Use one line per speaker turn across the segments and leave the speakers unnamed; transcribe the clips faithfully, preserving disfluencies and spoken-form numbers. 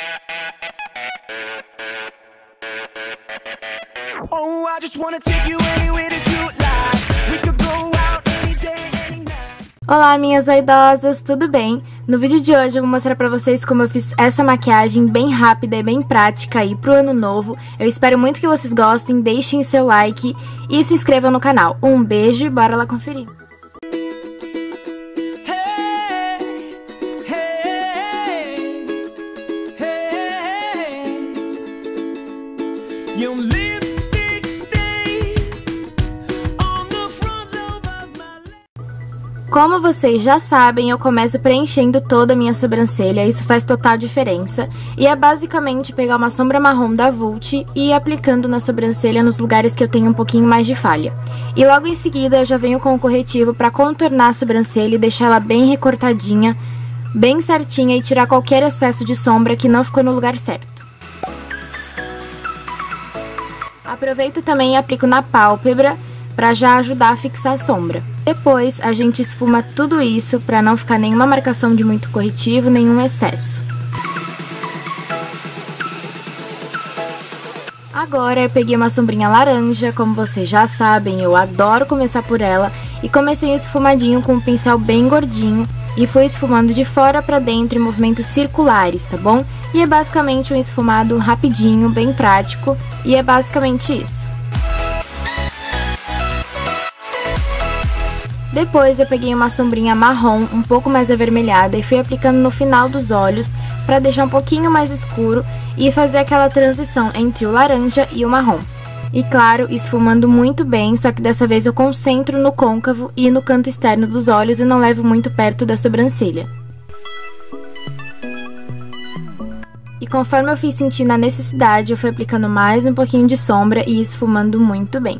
Oh, I just wanna take you anywhere that you'd like. We could go out any day, any night.
Olá, minhas vaidosas, tudo bem? No vídeo de hoje eu vou mostrar pra vocês como eu fiz essa maquiagem bem rápida e bem prática aí pro ano novo. Eu espero muito que vocês gostem, deixem seu like e se inscrevam no canal. Um beijo e bora lá conferir!
Your lipstick stains on the front lobe of my leg.
Como vocês já sabem, eu começo preenchendo toda a minha sobrancelha, isso faz total diferença. E é basicamente pegar uma sombra marrom da Vult e ir aplicando na sobrancelha nos lugares que eu tenho um pouquinho mais de falha. E logo em seguida eu já venho com o corretivo para contornar a sobrancelha e deixar ela bem recortadinha, bem certinha e tirar qualquer excesso de sombra que não ficou no lugar certo. Aproveito também e aplico na pálpebra para já ajudar a fixar a sombra. Depois a gente esfuma tudo isso para não ficar nenhuma marcação de muito corretivo, nenhum excesso. Agora eu peguei uma sombrinha laranja, como vocês já sabem, eu adoro começar por ela, e comecei esfumadinho com um pincel bem gordinho e fui esfumando de fora para dentro em movimentos circulares, tá bom? E é basicamente um esfumado rapidinho, bem prático, e é basicamente isso. Depois eu peguei uma sombrinha marrom, um pouco mais avermelhada, e fui aplicando no final dos olhos para deixar um pouquinho mais escuro e fazer aquela transição entre o laranja e o marrom. E claro, esfumando muito bem, só que dessa vez eu concentro no côncavo e no canto externo dos olhos e não levo muito perto da sobrancelha. E conforme eu fui sentindo a necessidade, eu fui aplicando mais um pouquinho de sombra e esfumando muito bem.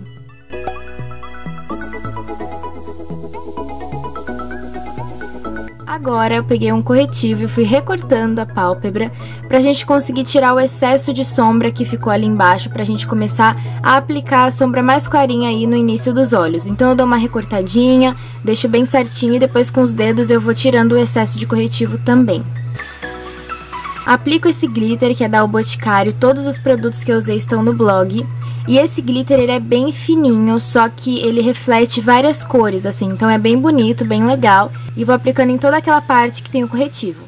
Agora eu peguei um corretivo e fui recortando a pálpebra pra gente conseguir tirar o excesso de sombra que ficou ali embaixo, pra gente começar a aplicar a sombra mais clarinha aí no início dos olhos. Então eu dou uma recortadinha, deixo bem certinho e depois com os dedos eu vou tirando o excesso de corretivo também. Aplico esse glitter que é da O Boticário, todos os produtos que eu usei estão no blog. E esse glitter ele é bem fininho, só que ele reflete várias cores, assim, então é bem bonito, bem legal. E vou aplicando em toda aquela parte que tem o corretivo.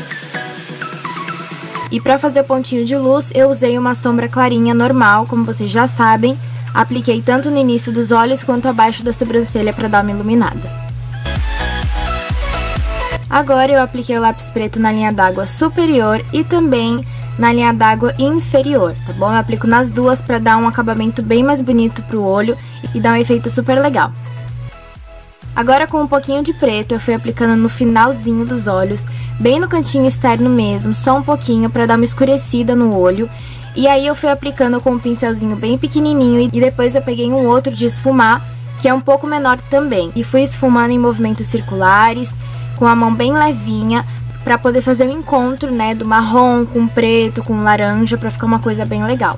E pra fazer o pontinho de luz, eu usei uma sombra clarinha normal, como vocês já sabem. Apliquei tanto no início dos olhos quanto abaixo da sobrancelha pra dar uma iluminada. Agora eu apliquei o lápis preto na linha d'água superior e também na linha d'água inferior, tá bom? Eu aplico nas duas pra dar um acabamento bem mais bonito pro olho e dar um efeito super legal. Agora com um pouquinho de preto eu fui aplicando no finalzinho dos olhos, bem no cantinho externo mesmo, só um pouquinho pra dar uma escurecida no olho. E aí eu fui aplicando com um pincelzinho bem pequenininho e depois eu peguei um outro de esfumar, que é um pouco menor também. E fui esfumando em movimentos circulares, com a mão bem levinha, pra poder fazer o encontro, né, do marrom com preto, com laranja, pra ficar uma coisa bem legal.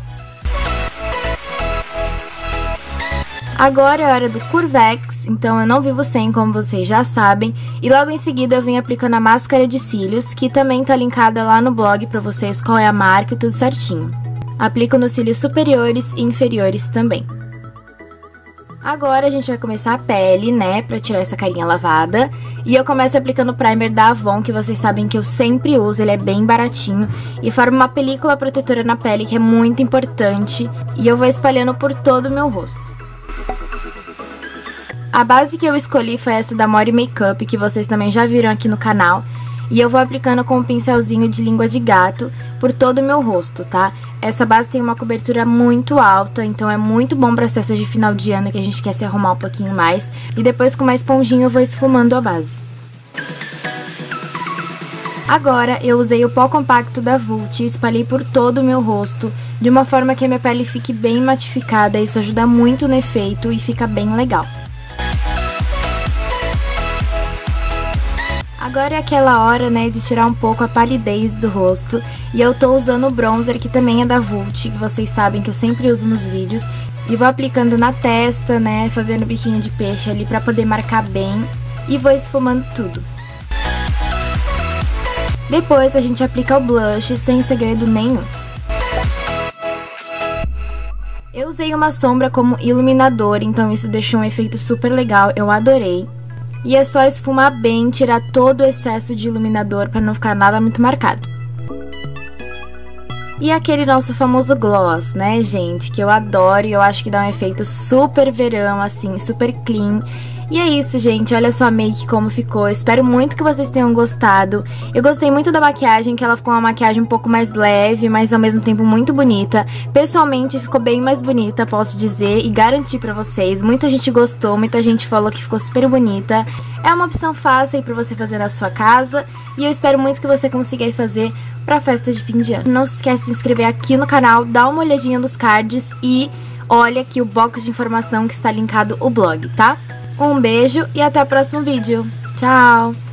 Agora é a hora do Curvex, então eu não vivo sem, como vocês já sabem. E logo em seguida eu venho aplicando a máscara de cílios, que também tá linkada lá no blog pra vocês qual é a marca e tudo certinho. Aplico nos cílios superiores e inferiores também. Agora a gente vai começar a pele, né, pra tirar essa carinha lavada. E eu começo aplicando o primer da Avon, que vocês sabem que eu sempre uso, ele é bem baratinho. E forma uma película protetora na pele, que é muito importante. E eu vou espalhando por todo o meu rosto. A base que eu escolhi foi essa da Mori Makeup, que vocês também já viram aqui no canal. E eu vou aplicando com um pincelzinho de língua de gato por todo o meu rosto, tá? Essa base tem uma cobertura muito alta, então é muito bom para as festas de final de ano que a gente quer se arrumar um pouquinho mais. E depois com uma esponjinha eu vou esfumando a base. Agora eu usei o pó compacto da Vult e espalhei por todo o meu rosto, de uma forma que a minha pele fique bem matificada. Isso ajuda muito no efeito e fica bem legal. Agora é aquela hora, né, de tirar um pouco a palidez do rosto. E eu tô usando o bronzer, que também é da Vult, que vocês sabem que eu sempre uso nos vídeos. E vou aplicando na testa, né, fazendo biquinho de peixe ali pra poder marcar bem. E vou esfumando tudo. Depois a gente aplica o blush sem segredo nenhum. Eu usei uma sombra como iluminador, então isso deixou um efeito super legal, eu adorei. E é só esfumar bem, tirar todo o excesso de iluminador para não ficar nada muito marcado. E aquele nosso famoso gloss, né, gente, que eu adoro e eu acho que dá um efeito super verão, assim, super clean. E é isso, gente, olha só a make como ficou, espero muito que vocês tenham gostado. Eu gostei muito da maquiagem, que ela ficou uma maquiagem um pouco mais leve, mas ao mesmo tempo muito bonita. Pessoalmente ficou bem mais bonita, posso dizer, e garantir pra vocês. Muita gente gostou, muita gente falou que ficou super bonita. É uma opção fácil aí pra você fazer na sua casa, e eu espero muito que você consiga aí fazer pra festa de fim de ano. Não se esquece de se inscrever aqui no canal, dá uma olhadinha nos cards e olha aqui o box de informação que está linkado o blog, tá? Um beijo e até o próximo vídeo. Tchau!